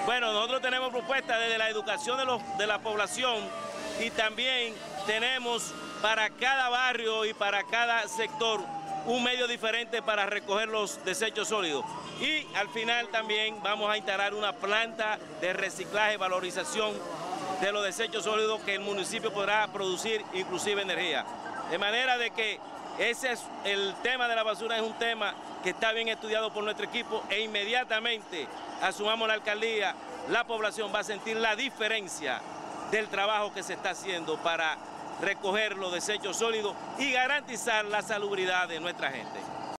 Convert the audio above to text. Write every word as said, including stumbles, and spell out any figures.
Bueno, nosotros tenemos propuestas desde la educación de, los, de la población y también tenemos para cada barrio y para cada sector un medio diferente para recoger los desechos sólidos. Y al final también vamos a instalar una planta de reciclaje y valorización de los desechos sólidos que el municipio podrá producir inclusive energía. De manera de que ese es el tema de la basura, es un tema que está bien estudiado por nuestro equipo e inmediatamente asumamos la alcaldía, la población va a sentir la diferencia del trabajo que se está haciendo para recoger los desechos sólidos y garantizar la salubridad de nuestra gente.